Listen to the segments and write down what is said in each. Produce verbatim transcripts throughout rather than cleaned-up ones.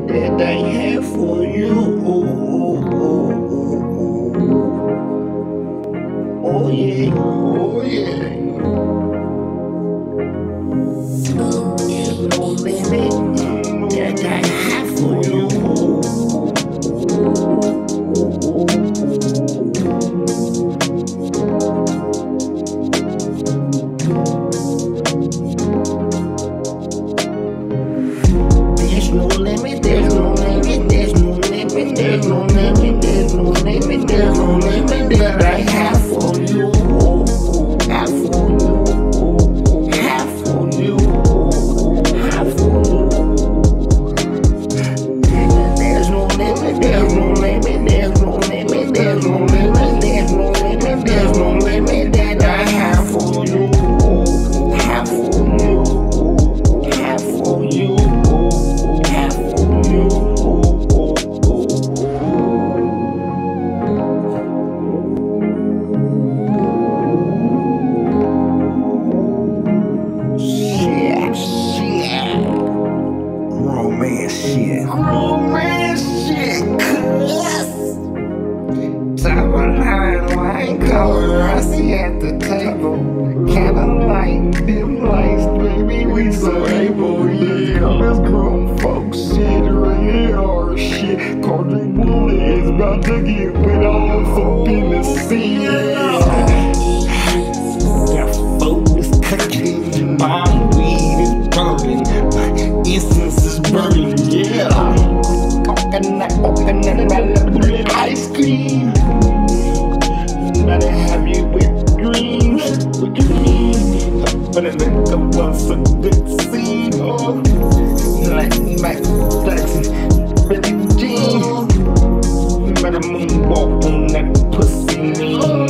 limit that I have for you. Oh yeah, oh yeah. There's no limit that I have for you. There's no limit, there's no limit, there's no limit, there's no limit, there's no limit, there's no limit that I have for you. Have for you, have for you, have for you. There's no limit, there's no limit, there's no limit, there's no limit, there's no limit, there's no limit that I have for you. Have for you, have for you. Romance shit. Romance shit. Yes. Top of line, line color. I see at the table. Kinda like them lights, baby. We so able, yeah. Let's grown folks shit, radar shit. Called the bullet is about to get with all the up in the sea. That focus cooking, bomb weed is burning. Essence is burning, yeah. Coconut, coconut, ice cream. Gotta have you with dreams, with dreams. But it make up us a good scene. Oh, like Mike Jackson, Billie Jean. Better moonwalk on that pussy mean.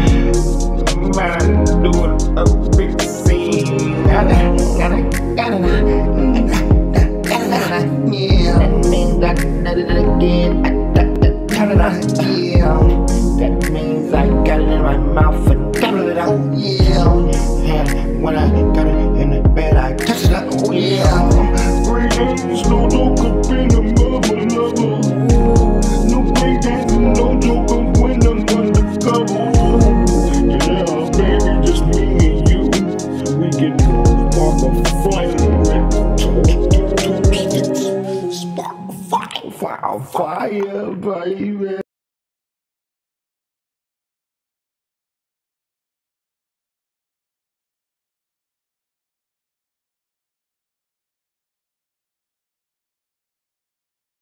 Man, doing a big scene. Gotta, gotta, gotta. Yeah, that means I got it again. I got it, yeah. That means I got it in my mouth and got it out, yeah. And when I got it in the bed, I touched it out, oh yeah. Greatdane, no joke up in the mother lover. No Greatdane, no joke up when I'm undercover. Yeah, baby, just me and you. We can spark a flame with fire, fire, baby.